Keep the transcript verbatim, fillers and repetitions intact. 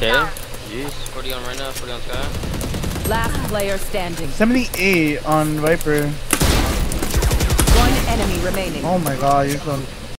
Okay. Jeez. forty on right now, forty on Sky. Last player standing. seventy-eight on Viper. One enemy remaining. Oh my god, you're so